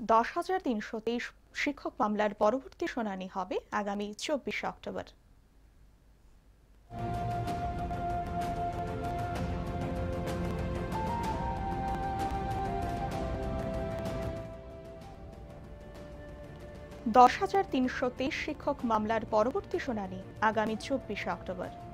10,323 শিক্ষক মামলার পরবর্তী শুনানি হবে আগামী 24 অক্টোবর। $10,323 শিক্ষক মামলার পরবর্তী শুনানি আগামী 24 অক্টোবর।